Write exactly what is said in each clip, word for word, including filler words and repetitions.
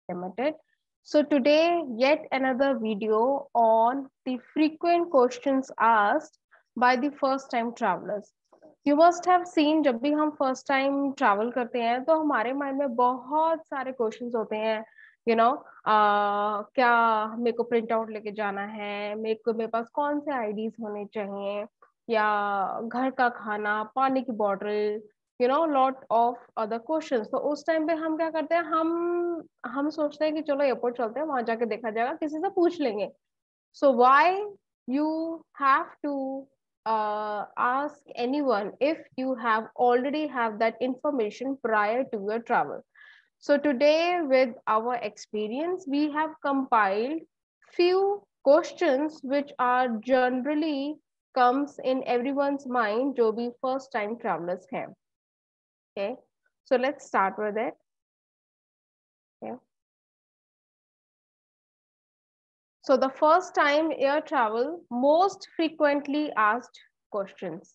Limited. So today, yet another video on the frequent questions asked by the first time travelers. You must have seen जब भी हम first time travel करते हैं तो हमारे mind में बहुत सारे questions होते हैं. You know, uh, क्या मेरे को प्रिंट आउट लेके जाना है, मेरे को मेरे पास कौन से आईडीज होने चाहिए, या घर का खाना, पानी की bottle, you know lot of other questions. तो उस टाइम पे हम क्या करते हैं, हम हम सोचते हैं कि चलो एयरपोर्ट चलते हैं, वहां जाके देखा जाएगा, किसी से पूछ लेंगे. So why you have to ask anyone if you have already have that information prior to your travel. So today, with our experience, we have compiled few questions which are generally comes in everyone's mind जो भी first time travelers हैं. Okay, so let's start with it. Okay. So the first time air travel, most frequently asked questions.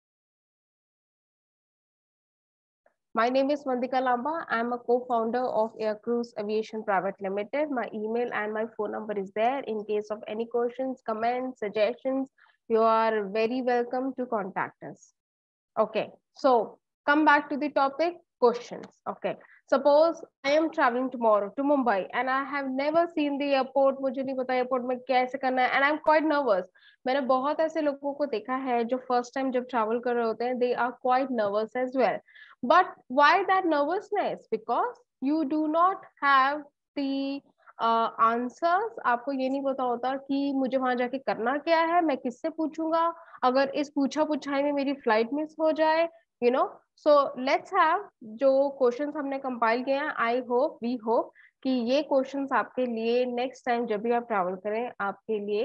My name is Vandika Lamba. I am a co-founder of Air Cruise Aviation Private Limited. My email and my phone number is there. In case of any questions, comments, suggestions, you are very welcome to contact us. Okay, so come back to the topic, questions. Okay, suppose I am traveling tomorrow to Mumbai and I have never seen the airport. मुझे नहीं पता airport में कैसे करना है, and I'm quite nervous. मैंने बहुत ऐसे लोगों को देखा है जो फर्स्ट टाइम जब ट्रैवल कर रहे होते हैं, they are quite nervous as well. But why that nervousness? Because you do not have the answers. uh, आपको ये नहीं पता होता कि मुझे वहां जाके करना क्या है, मैं किससे पूछूंगा, अगर इस पूछा पूछाई में मेरी फ्लाइट मिस हो जाए, you know. So let's have जो क्वेश्चंस हमने कंपाइल किए हैं, आई होप वी होप कि ये क्वेश्चंस आपके लिए नेक्स्ट टाइम जब भी आप ट्रैवल करें आपके लिए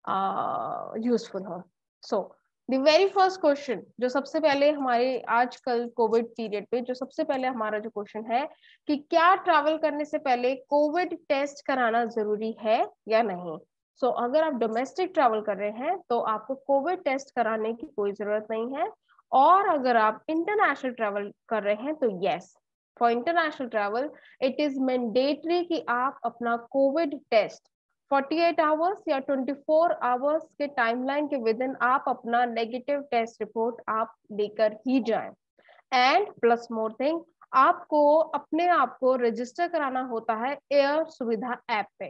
यूजफुल uh, हो. So the very first question जो सबसे पहले हमारे आजकल कोविड पीरियड पे जो सबसे पहले हमारा जो क्वेश्चन है कि क्या ट्रैवल करने से पहले कोविड टेस्ट कराना जरूरी है या नहीं. सो so, अगर आप डोमेस्टिक ट्रैवल कर रहे हैं तो आपको कोविड टेस्ट कराने की कोई जरूरत नहीं है, और अगर आप इंटरनेशनल ट्रैवल कर रहे हैं तो yes, for international travel it is mandatory कि आप अपना कोविड टेस्ट अड़तालीस आवर्स या चौबीस आवर्स के टाइमलाइन के विद इन आप अपना नेगेटिव टेस्ट रिपोर्ट आप लेकर ही जाएं. एंड प्लस मोर थिंग, आपको अपने आप को रजिस्टर कराना होता है एयर सुविधा ऐप पे.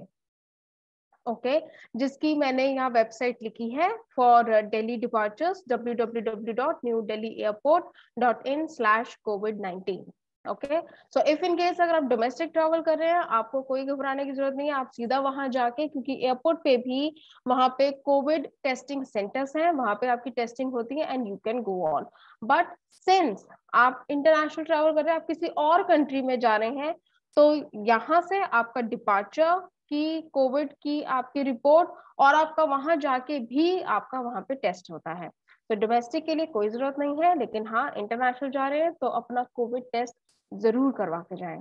ओके okay, जिसकी मैंने यहाँ वेबसाइट लिखी है for Delhi departures W W W dot new Delhi airport dot in slash Covid nineteen. Okay, so if in case अगर आप डोमेस्टिक ट्रैवल कर रहे हैं आपको कोई घबराने की जरूरत नहीं है, आप सीधा वहां जाके, क्योंकि एयरपोर्ट पे भी वहां पे कोविड टेस्टिंग सेंटर्स हैं, वहां पे आपकी टेस्टिंग होती है and you can go on. But since आप इंटरनेशनल ट्रैवल कर रहे हैं, आप किसी और कंट्री में जा रहे हैं, तो यहाँ से आपका डिपार्चर की कोविड की आपकी रिपोर्ट और आपका वहां जाके भी आपका वहां पे टेस्ट होता है. तो डोमेस्टिक के लिए कोई जरूरत नहीं है, लेकिन हाँ इंटरनेशनल जा रहे हैं तो अपना कोविड टेस्ट जरूर करवा के जाएं.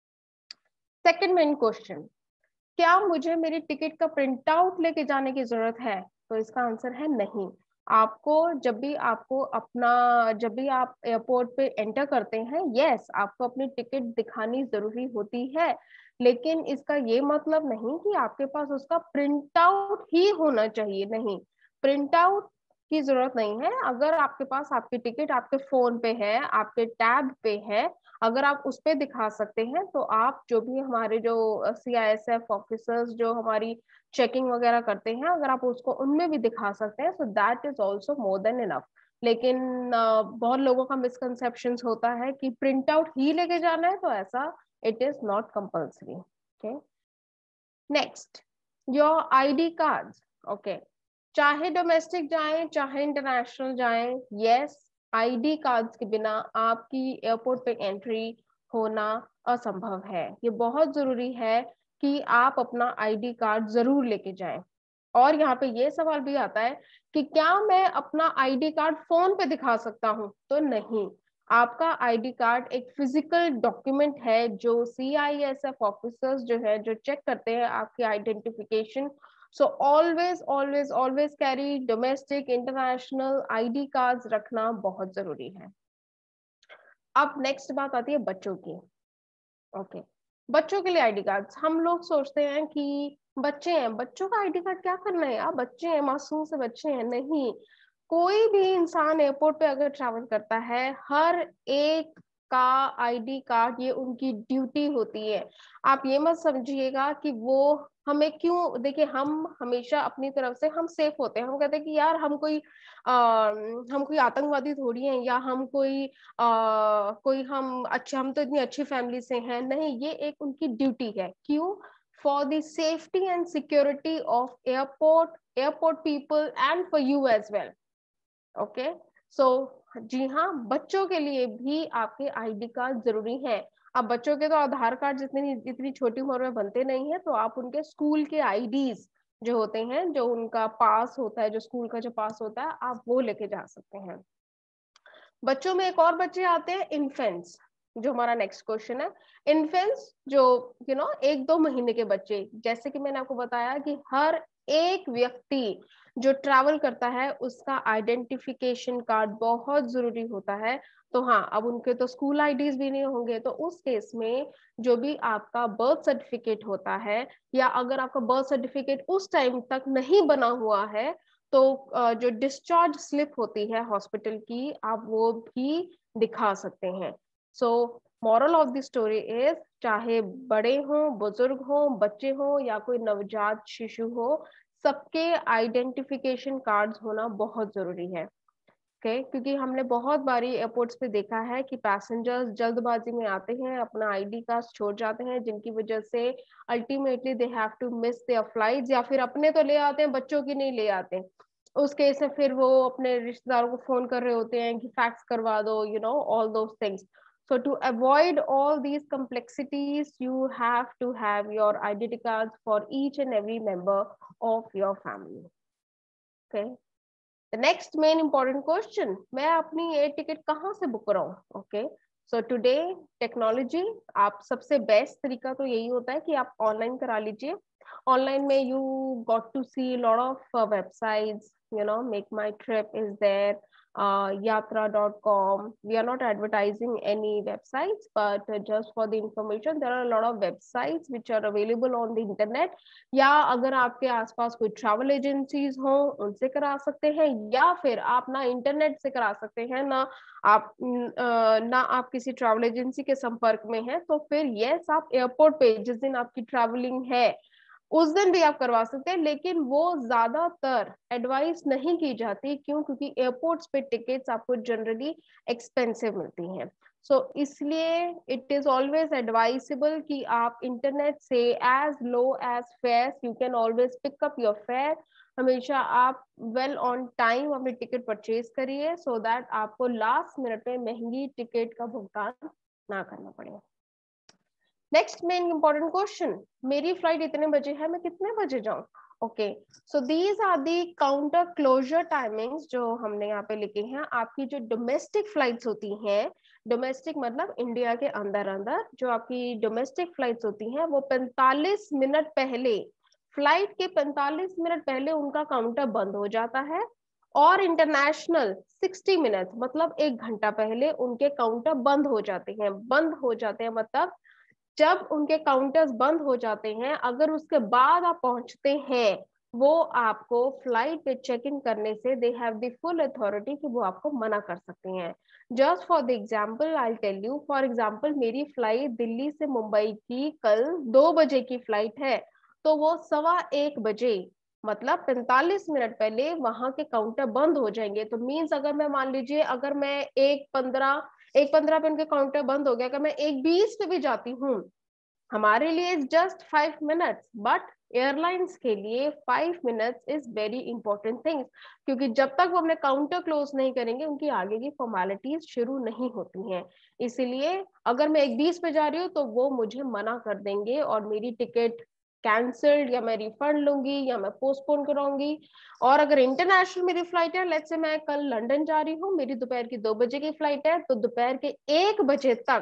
सेकंड मेन क्वेश्चन, क्या मुझे मेरी टिकट का प्रिंट आउट लेके जाने की जरूरत है? तो इसका आंसर है नहीं. आपको जब भी आपको अपना जब भी आप एयरपोर्ट पे एंटर करते हैं, यस आपको अपनी टिकट दिखानी जरूरी होती है, लेकिन इसका ये मतलब नहीं कि आपके पास उसका प्रिंट आउट ही होना चाहिए. नहीं, प्रिंट आउट की जरूरत नहीं है. अगर आपके पास आपकी टिकट आपके फोन पे है, आपके टैब पे है, अगर आप उस पे दिखा सकते हैं तो आप जो भी हमारे जो C I S F officers जो हमारी चेकिंग वगैरह करते हैं, अगर आप उसको उनमें भी दिखा सकते हैं, so that is also more than enough. लेकिन uh, बहुत लोगों का मिसकंसेप्शन होता है कि प्रिंट आउट ही लेके जाना है, तो ऐसा it is not compulsory. Okay, next, your ID cards. Okay, चाहे डोमेस्टिक जाएं चाहे इंटरनेशनल जाएं, यस आईडी कार्ड्स के बिना आपकी एयरपोर्ट पे एंट्री होना असंभव है. ये बहुत जरूरी है कि आप अपना आईडी कार्ड जरूर लेके जाएं. और यहाँ पे ये सवाल भी आता है कि क्या मैं अपना आईडी कार्ड फोन पे दिखा सकता हूँ? तो नहीं, आपका आईडी कार्ड एक फिजिकल डॉक्यूमेंट है जो C I S F officers जो है जो चेक करते हैं आपकी identification. So always always always carry domestic international ID cards रखना बहुत जरूरी है. अब नेक्स्ट बात आती है बच्चों की. Okay okay. बच्चों के लिए आईडी कार्ड, हम लोग सोचते हैं कि बच्चे हैं, बच्चों का आईडी कार्ड क्या करना है यार, बच्चे हैं, मासूम से बच्चे हैं। नहीं, कोई भी इंसान एयरपोर्ट पे अगर ट्रैवल करता है, हर एक का आईडी कार्ड, ये उनकी ड्यूटी होती है। आप ये मत समझिएगा कि वो हमें क्यों, देखिए हम हमेशा अपनी तरफ से हम सेफ होते हैं, हम कहते हैं कि यार हम कोई आ, हम कोई आतंकवादी थोड़ी हैं, या हम कोई आ, कोई हम अच्छे, हम तो इतनी अच्छी फैमिली से हैं। नहीं, ये एक उनकी ड्यूटी है। क्यों? For the safety and security of airport, airport people and for you as well. Okay, so जी हाँ, बच्चों के लिए भी आपके आईडी कार्ड जरूरी है। अब बच्चों के तो आधार कार्ड जितनी इतनी छोटी उम्र में बनते नहीं है, तो आप उनके स्कूल के आईडीज जो होते हैं, जो उनका पास होता है, जो स्कूल का जो पास होता है, आप वो लेके जा सकते हैं। बच्चों में एक और बच्चे आते हैं, इन्फेंट्स, जो हमारा नेक्स्ट क्वेश्चन है। इन्फेंट्स जो यू नो एक दो महीने के बच्चे, जैसे कि मैंने आपको बताया कि हर एक व्यक्ति जो ट्रैवल करता है उसका आइडेंटिफिकेशन कार्ड बहुत जरूरी होता है। तो हाँ, अब उनके तो स्कूल आईडीज भी नहीं होंगे, तो उस केस में जो भी आपका बर्थ सर्टिफिकेट होता है, या अगर आपका बर्थ सर्टिफिकेट उस टाइम तक नहीं बना हुआ है, तो जो डिस्चार्ज स्लिप होती है हॉस्पिटल की, आप वो भी दिखा सकते हैं। So moral of the story is, चाहे बड़े हों, बुजुर्ग हों, बच्चे हों, या कोई नवजात शिशु हो, सबके आइडेंटिफिकेशन कार्ड्स होना बहुत जरूरी है। Okay okay? क्योंकि हमने बहुत बारी एयरपोर्ट्स पे देखा है कि पैसेंजर्स जल्दबाजी में आते हैं, अपना आईडी कार्ड छोड़ जाते हैं, जिनकी वजह से ultimately they have to miss their flights, या फिर अपने तो ले आते हैं, बच्चों की नहीं ले आते। उस केस में फिर वो अपने रिश्तेदारों को फोन कर रहे होते हैं कि फैक्स करवा दो, you know all those things. So to avoid all these complexities, you have to have your identity cards for each and every member of your family. Okay. The next main important question, मैं अपनी air ticket कहाँ से book कराऊं? Okay, so today technology, आप सबसे best तरीका तो यही होता है कि आप ऑनलाइन करा लीजिए। ऑनलाइन में you got to see lot of websites, you know make my trip is there, uh, yatra dot com. We are not advertising any websites, but uh, just for the information, there are a lot of websites which are available on the internet. या अगर आपके आसपास कोई travel agencies हो, उनसे करा सकते हैं, या फिर आप ना इंटरनेट से करा सकते हैं, ना आप ना आप किसी ट्रैवल एजेंसी के संपर्क में हैं, तो फिर यस, आप एयरपोर्ट पे जिस दिन आपकी ट्रैवलिंग है उस दिन भी आप करवा सकते हैं। लेकिन वो ज्यादातर एडवाइस नहीं की जाती। क्यों? क्योंकि एयरपोर्ट्स पे टिकट्स आपको जनरली एक्सपेंसिव मिलती हैं। सो so, इसलिए इट इज ऑलवेज एडवाइसेबल कि आप इंटरनेट से as low as fare, you can always pick up your fare. हमेशा आप वेल ऑन टाइम अपनी टिकट परचेज करिए, सो so दैट आपको लास्ट मिनट में महंगी टिकट का भुगतान ना करना पड़े। नेक्स्ट मेन इंपॉर्टेंट क्वेश्चन, मेरी फ्लाइट इतने बजे है, मैं कितने बजे जाऊं? Okay, so these are the counter closure timings जो हमने यहाँ पे लिखे हैं। आपकी जो डोमेस्टिक फ्लाइट्स होती हैं, डोमेस्टिक मतलब इंडिया के अंदर अंदर जो आपकी डोमेस्टिक फ्लाइट्स होती हैं, वो पैंतालीस मिनट पहले, फ्लाइट के पैंतालीस मिनट पहले उनका काउंटर बंद हो जाता है। और इंटरनेशनल साठ मिनट मतलब एक घंटा पहले उनके काउंटर बंद हो जाते हैं। बंद हो जाते हैं मतलब जब उनके काउंटर्स बंद हो जाते हैं, अगर उसके बाद आप पहुंचते हैं, वो आपको फ्लाइट पे चेक इन करने से they have the full authority कि वो आपको मना कर सकते हैं। Just for the example I tell you, for example मेरी फ्लाइट दिल्ली से मुंबई की कल दो बजे की फ्लाइट है, तो वो सवा एक बजे मतलब पैंतालीस मिनट पहले वहां के काउंटर बंद हो जाएंगे। तो मीन्स अगर मैं मान लीजिए, अगर मैं एक पंद्रह एक पंद्रह पे उनके काउंटर बंद हो गया, अगर मैं एक बीस पे भी जाती हूँ, हमारे लिए just five minutes, but airlines के लिए five minutes is very important things. क्योंकि जब तक वो अपने काउंटर क्लोज नहीं करेंगे, उनकी आगे की फॉर्मेलिटीज शुरू नहीं होती हैं। इसीलिए अगर मैं एक बीस पे जा रही हूँ, तो वो मुझे मना कर देंगे और मेरी टिकट कैंसल्ड, या मैं रिफंड लूंगी, या मैं पोस्टपोन कराऊंगी। और अगर इंटरनेशनल मेरी फ्लाइट है, लेट्स से मैं कल लंदन जा रही हूँ, मेरी दोपहर की दो बजे की फ्लाइट है, तो दोपहर के एक बजे तक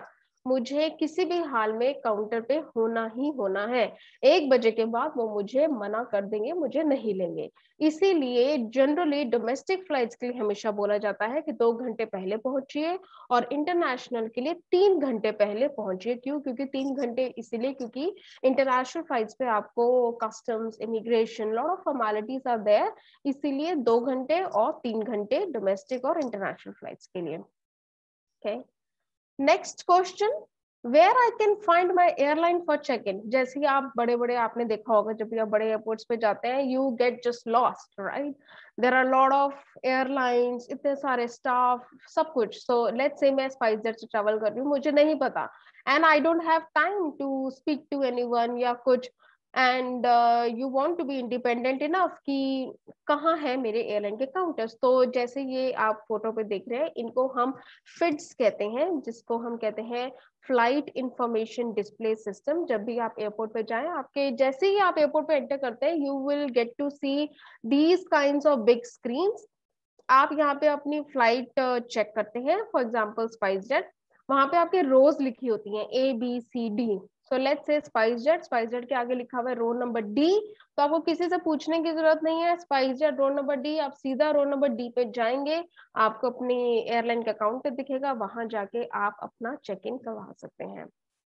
मुझे किसी भी हाल में काउंटर पे होना ही होना है। एक बजे के बाद वो मुझे मना कर देंगे, मुझे नहीं लेंगे। इसीलिए जनरली डोमेस्टिक फ्लाइट्स के लिए हमेशा बोला जाता है कि दो घंटे पहले पहुंचिए, और इंटरनेशनल के लिए तीन घंटे पहले पहुंचिए। क्यों? क्योंकि तीन घंटे इसीलिए क्योंकि इंटरनेशनल फ्लाइट्स पे आपको customs, immigration, lot of formalities are there, इसीलिए दो घंटे और तीन घंटे डोमेस्टिक और इंटरनेशनल फ्लाइट्स के लिए। Okay, next question, where I can find my airline for check in. जैसे आप बड़े बड़े आपने देखा होगा, जब भी आप बड़े एयरपोर्ट्स पे जाते हैं, you get just lost, right? There are lot of airlines, इतने सारे स्टाफ, सब कुछ। सो लेट्स से मैं स्पाइसजेट से ट्रेवल कर रही हूँ, मुझे नहीं पता, and I don't have time to speak to anyone या कुछ, and you want to be independent enough कि कहाँ है मेरे एयरलाइन के काउंटर्स। तो जैसे ये आप फोटो पे देख रहे हैं, इनको हम फिट्स कहते हैं, जिसको हम कहते हैं फ्लाइट इंफॉर्मेशन डिस्प्ले सिस्टम। जब भी आप एयरपोर्ट पे जाएं, आपके जैसे ही आप एयरपोर्ट पे एंटर करते हैं, you will get to see these kinds of big screens. आप यहाँ पे अपनी फ्लाइट चेक करते हैं, फॉर एग्जाम्पल स्पाइसजेट, वहां पे आपके रोज लिखी होती हैं, A B C D. So let's say SpiceJet, SpiceJet के आगे लिखा हुआ है रोल नंबर डी, तो आपको किसी से पूछने की जरूरत नहीं है, स्पाइसजेट रोल नंबर डी, आप सीधा रोल नंबर डी पे जाएंगे, आपको अपनी एयरलाइन का काउंटर दिखेगा, वहां जाके आप अपना चेक इन करवा सकते हैं।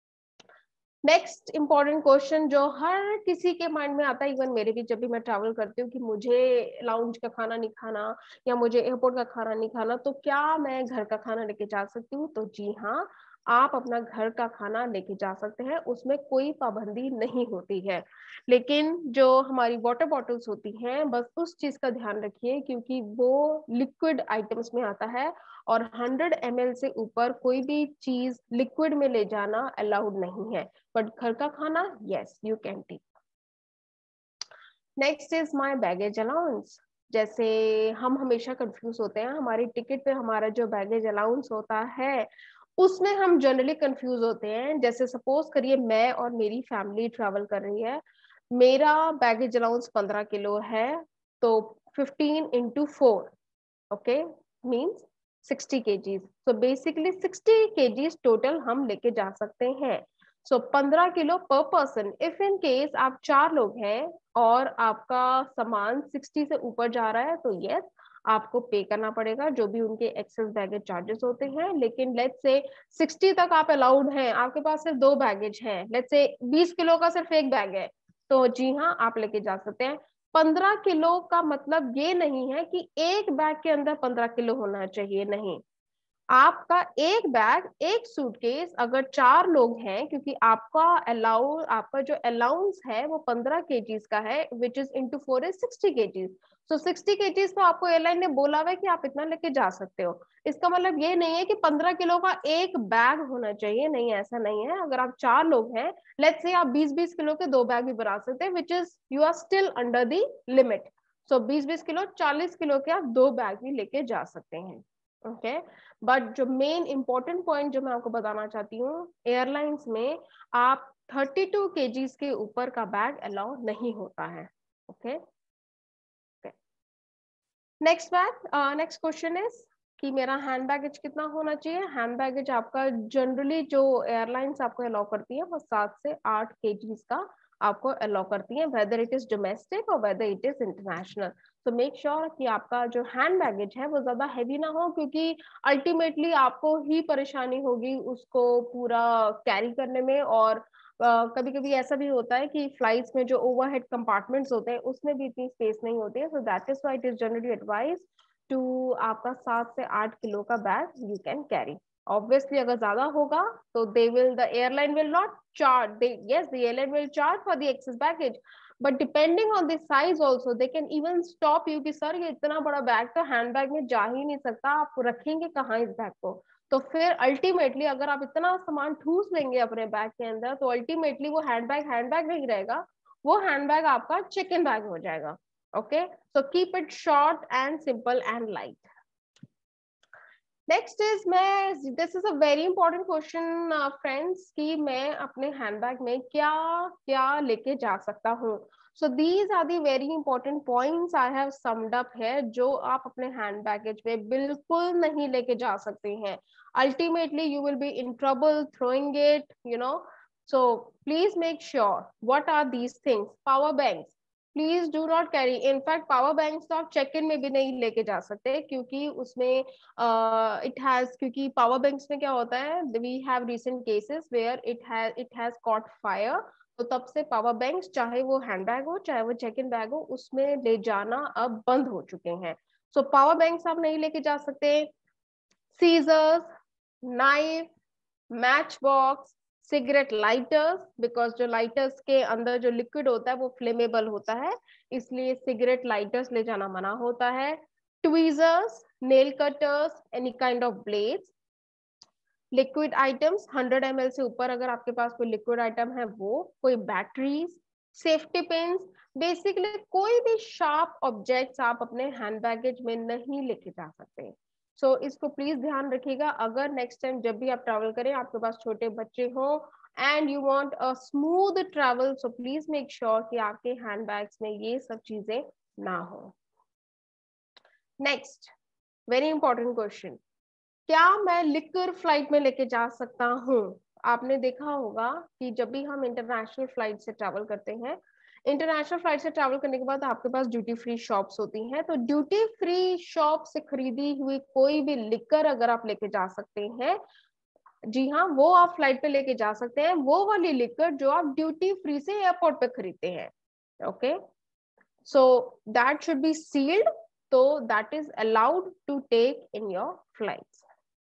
नेक्स्ट इंपॉर्टेंट क्वेश्चन जो हर किसी के माइंड में आता है, इवन मेरे भी, जब भी मैं ट्रैवल करती हूँ कि मुझे लाउंज का खाना नहीं खाना या मुझे एयरपोर्ट का खाना नहीं खाना, तो क्या मैं घर का खाना लेके जा सकती हूँ? तो जी हाँ, आप अपना घर का खाना लेके जा सकते हैं, उसमें कोई पाबंदी नहीं होती है। लेकिन जो हमारी वाटर बॉटल्स होती हैं, बस उस चीज का ध्यान रखिए, क्योंकि वो लिक्विड आइटम्स में आता है, और हंड्रेड एम एल से ऊपर कोई भी चीज लिक्विड में ले जाना अलाउड नहीं है। बट घर का खाना, yes, you can take. Next is my baggage allowance. जैसे हम हमेशा कंफ्यूज होते हैं, हमारी टिकट पे हमारा जो बैगेज अलाउंस होता है, उसमें हम जनरली कंफ्यूज होते हैं। जैसे सपोज करिए मैं और मेरी फैमिली ट्रैवल कर रही है, मेरा बैगेज अलाउंस पंद्रह किलो है, तो fifteen into four, okay, means sixty kgs. So basically sixty kgs total हम लेके जा सकते हैं। सो पंद्रह किलो पर पर्सन। इफ इन केस आप चार लोग हैं और आपका सामान सिक्सटी से ऊपर जा रहा है, तो यस, आपको पे करना पड़ेगा जो भी उनके एक्सेस बैगेज चार्जेस होते हैं। लेकिन लेट्स से सिक्सटी तक आप अलाउड हैं, आपके पास सिर्फ दो बैगेज हैं, लेट्स से बीस किलो का सिर्फ एक बैग है, तो जी हाँ, आप लेके जा सकते हैं। पंद्रह किलो का मतलब ये नहीं है कि एक बैग के अंदर पंद्रह किलो होना चाहिए, नहीं। आपका एक बैग, एक सूटकेस, अगर चार लोग हैं, क्योंकि आपका अलाउ आपका जो अलाउंस है वो पंद्रह केजीज का है, which is into four is sixty kgs. So sixty kgs तो आपको एयरलाइन ने बोला हुआ है कि आप इतना लेके जा सकते हो। इसका मतलब ये नहीं है कि पंद्रह किलो का एक बैग होना चाहिए, नहीं, ऐसा नहीं है। अगर आप चार लोग हैं, लेट्स से आप बीस बीस किलो के दो बैग भी बना सकते हैं, which is you are still under the limit. So बीस बीस किलो, चालीस किलो के आप दो बैग भी लेके जा सकते हैं, ओके okay? बट जो मेन इंपॉर्टेंट पॉइंट जो मैं आपको बताना चाहती हूँ, एयरलाइंस में आप थर्टी टू केजीज के ऊपर का बैग अलाउ नहीं होता है, okay. Next bag next question is कि मेरा हैंड बैगेज कितना होना चाहिए। हैंड बैगेज आपका जनरली जो एयरलाइंस आपको अलाउ करती है, वो सात से आठ केजीज का आपको अलाउ करती है, वेदर इट इज डोमेस्टिक और वेदर इट इज इंटरनेशनल। तो मेक श्योर कि आपका जो हैंड बैगेज है वो ज्यादा हैवी ना हो, क्योंकि अल्टीमेटली आपको ही परेशानी होगी उसको पूरा कैरी करने में। और कभी कभी ऐसा भी होता है कि फ्लाइट्स में जो ओवरहेड कंपार्टमेंट्स होते हैं, उसमें भी इतनी स्पेस नहीं होती है। So that is why it is generally advise to आपका सात से आठ किलो का bag you can carry. Obviously अगर ज्यादा होगा तो they will the airline will not charge, they yes the airline will charge for the excess baggage, but depending on the size also they can even stop you कि sir ये इतना बड़ा bag तो hand bag में जा ही नहीं सकता, आप रखेंगे कहाँ इस बैग को। तो फिर अल्टीमेटली अगर आप इतना सामान ठूस लेंगे अपने बैग के अंदर, तो अल्टीमेटली वो हैंडबैग हैंडबैग नहीं रहेगा, वो हैंडबैग आपका चिकन बैग हो जाएगा, okay. So keep it short and simple and light. Next is, मैं this is a very important question friends, कि मैं अपने हैंडबैग में क्या क्या लेके जा सकता हूँ. So these are the very important points I have summed up है, जो आप अपने हैंड बैगेज में बिल्कुल नहीं लेके जा सकते हैं. Ultimately you will be in trouble throwing it, you know. So please make sure what are these things. Power banks, please do not carry. In fact power banks तो आप चेक इन में भी नहीं लेके जा सकते, क्योंकि उसमें इट हैज, क्योंकि पावर बैंक्स में क्या होता है, we have recent cases where it has it has caught fire. तो तब से पावर बैंक्स, चाहे वो हैंडबैग हो चाहे वो चेक इन बैग हो, उसमें ले जाना अब बंद हो चुके हैं. सो पावर बैंक्स आप नहीं लेके जा सकते. Scissors, knife, match box, cigarette lighters, because जो लाइटर्स के अंदर जो लिक्विड होता है वो फ्लेमेबल होता है, इसलिए सिगरेट लाइटर्स ले जाना मना होता है. Tweezers, nail cutters, any kind of blades. Liquid items hundred M L से ऊपर अगर आपके पास कोई लिक्विड आइटम है वो, कोई बैटरीज, सेफ्टी पिन्स, बेसिकली कोई भी शार्प ऑब्जेक्ट्स आप अपने हैंड बैगेज में नहीं लेके जा सकते. सो so, इसको प्लीज ध्यान रखिएगा. अगर नेक्स्ट टाइम जब भी आप ट्रैवल करें, आपके पास छोटे बच्चे हो and you want a smooth travel, so please make sure कि आपके हैंड बैग्स में ये सब चीजें ना हो. नेक्स्ट वेरी इंपॉर्टेंट क्वेश्चन, क्या मैं लिक्विड फ्लाइट में लेके जा सकता हूँ? आपने देखा होगा कि जब भी हम इंटरनेशनल फ्लाइट से ट्रैवल करते हैं, इंटरनेशनल फ्लाइट से ट्रैवल करने के बाद आपके पास ड्यूटी फ्री शॉप्स होती हैं. तो ड्यूटी फ्री शॉप से खरीदी हुई कोई भी लिक्कर अगर आप लेके जा सकते हैं, जी हाँ, वो आप फ्लाइट पे लेके जा सकते हैं, वो वाली लिक्कर जो आप ड्यूटी फ्री से एयरपोर्ट पे खरीदते हैं. Okay, so that should be sealed, तो that is allowed to take in your flights.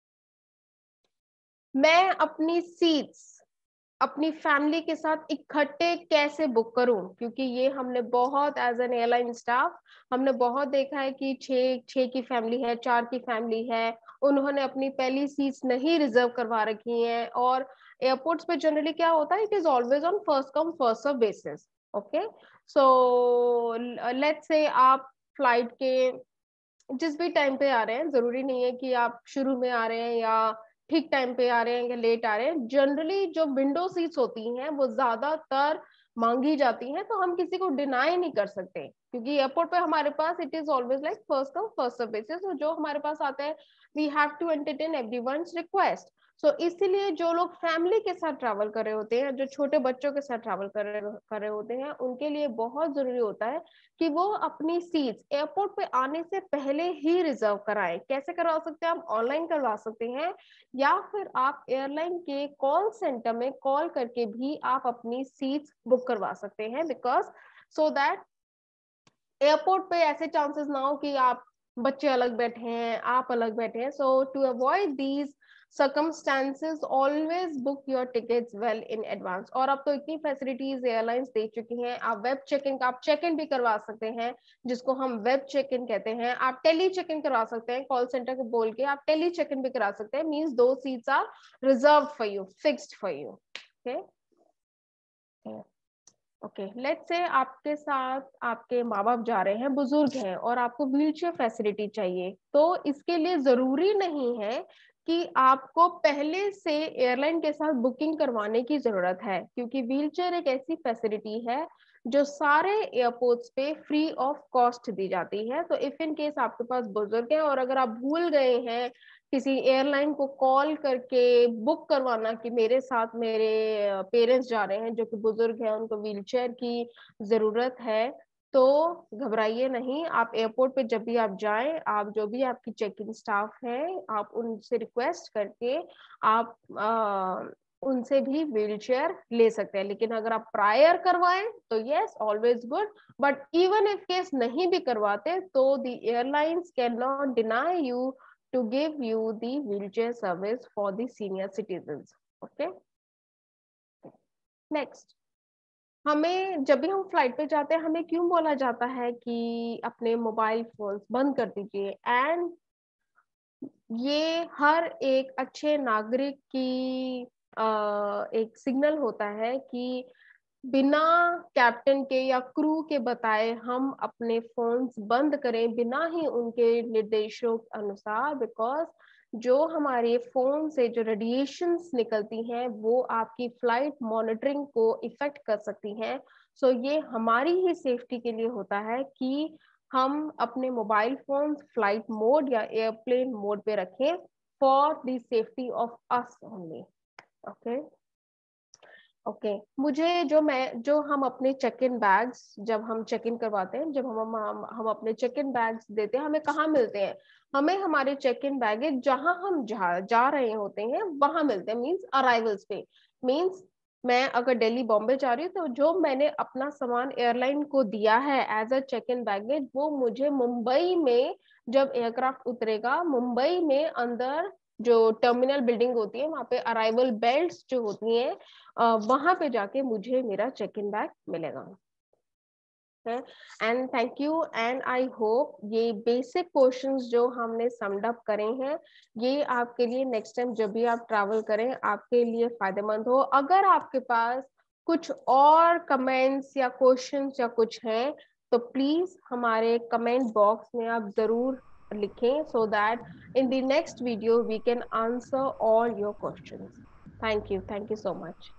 मैं अपनी सीट्स अपनी फैमिली के साथ इकट्ठे कैसे बुक करूं? क्योंकि ये हमने बहुत, एज एन एयरलाइन स्टाफ, हमने बहुत देखा है कि छह छह की फैमिली है, चार की फैमिली है, उन्होंने अपनी पहली सीट्स नहीं रिजर्व करवा रखी हैं. और एयरपोर्ट्स पे जनरली क्या होता है, it is always on first come first serve basis. Okay, so let's say आप फ्लाइट के जिस भी टाइम पे आ रहे हैं, जरूरी नहीं है कि आप शुरू में आ रहे हैं या ठीक टाइम पे आ रहे हैं या लेट आ रहे हैं. जनरली जो विंडो सीट्स होती हैं वो ज्यादातर मांगी जाती हैं, तो हम किसी को डिनाई नहीं कर सकते, क्योंकि एयरपोर्ट पे हमारे पास it is always like first come first serve basis. तो जो हमारे पास आता है, we have to entertain everyone's request. So इसीलिए जो लोग फैमिली के साथ ट्रैवल कर रहे होते हैं, जो छोटे बच्चों के साथ ट्रैवल कर रहे कर रहे होते हैं, उनके लिए बहुत जरूरी होता है कि वो अपनी सीट्स एयरपोर्ट पे आने से पहले ही रिजर्व कराएं. कैसे करवा सकते हैं? आप ऑनलाइन करवा सकते हैं, या फिर आप एयरलाइन के कॉल सेंटर में कॉल करके भी आप अपनी सीट्स बुक करवा सकते हैं, बिकॉज सो दैट एयरपोर्ट पे ऐसे चांसेस ना हो कि आप बच्चे अलग बैठे हैं, आप अलग बैठे हैं. So to avoid these circumstances always book your tickets well in advance. और अब तो इतनी फैसिलिटीज एयरलाइंस दे चुकी हैं, आप वेब चेक इन आप चेक इन भी करवा सकते हैं, जिसको हम वेब चेक इन कहते हैं. आप टेली चेक इन करवा सकते हैं, कॉल सेंटर को बोल के आप टेली चेक इन भी करा सकते हैं. मींस दो seats are reserve for you, fixed for you. Okay okay, let's say आपके साथ आपके माँ बाप जा रहे हैं, बुजुर्ग हैं, और आपको व्हीलचेयर फैसिलिटी चाहिए. तो इसके लिए जरूरी नहीं है कि आपको पहले से एयरलाइन के साथ बुकिंग करवाने की जरूरत है, क्योंकि व्हीलचेयर एक ऐसी फैसिलिटी है जो सारे एयरपोर्ट्स पे फ्री ऑफ कॉस्ट दी जाती है. तो इफ इन केस आपके पास बुजुर्ग है और अगर आप भूल गए हैं किसी एयरलाइन को कॉल करके बुक करवाना कि मेरे साथ मेरे पेरेंट्स जा रहे हैं जो कि बुजुर्ग हैं, उनको व्हीलचेयर की जरूरत है, तो घबराइए नहीं. आप एयरपोर्ट पे जब भी आप जाएं, आप जो भी आपकी चेक इन स्टाफ है, आप उनसे रिक्वेस्ट करके आप आ, उनसे भी व्हीलचेयर ले सकते हैं. लेकिन अगर आप प्रायर करवाएं तो yes, always good. But even if case नहीं भी करवाते तो the airlines can not deny you to give you the wheelchair service for the senior citizens. Okay, next, हमें जब भी हम फ्लाइट पे जाते हैं, हमें क्यों बोला जाता है कि अपने मोबाइल फोन्स बंद कर दीजिए? एंड ये हर एक अच्छे नागरिक की आ, एक सिग्नल होता है कि बिना कैप्टन के या क्रू के बताए हम अपने फोन्स बंद करें, बिना ही उनके निर्देशों अनुसार, बिकॉज जो हमारे फोन से जो रेडिएशंस निकलती हैं वो आपकी फ्लाइट मॉनिटरिंग को इफेक्ट कर सकती हैं। सो so, ये हमारी ही सेफ्टी के लिए होता है कि हम अपने मोबाइल फोन फ्लाइट मोड या एयरप्लेन मोड पे रखें for the safety of us only. Okay okay okay. मुझे जो मैं जो हम अपने चेक इन बैग्स जब हम चेक इन करवाते हैं, जब हम हम, हम अपने चेक इन बैग्स देते हैं, हमें कहाँ मिलते हैं? हमें हमारे चेक इन बैगेज जहां हम जा, जा रहे होते हैं वहां मिलते हैं, मींस अराइवल्स पे। मींस मैं अगर दिल्ली बॉम्बे जा रही हूँ तो जो मैंने अपना सामान एयरलाइन को दिया है as a check in baggage, वो मुझे मुंबई में जब एयरक्राफ्ट उतरेगा, मुंबई में अंदर जो टर्मिनल बिल्डिंग होती है वहां पे अराइवल बेल्ट्स जो होती हैं, वहां पे जाके मुझे मेरा चेक इन बैग मिलेगा। And thank you and I hope ये बेसिक क्वेश्चंस जो हमने समड अप करे हैं ये आपके लिए नेक्स्ट टाइम जब भी आप ट्रैवल करें आपके लिए फायदेमंद हो। अगर आपके पास कुछ और कमेंट्स या क्वेश्चंस या कुछ है तो प्लीज हमारे कमेंट बॉक्स में आप जरूर लिखें, so that in the next video we can answer all your questions. Thank you. Thank you so much.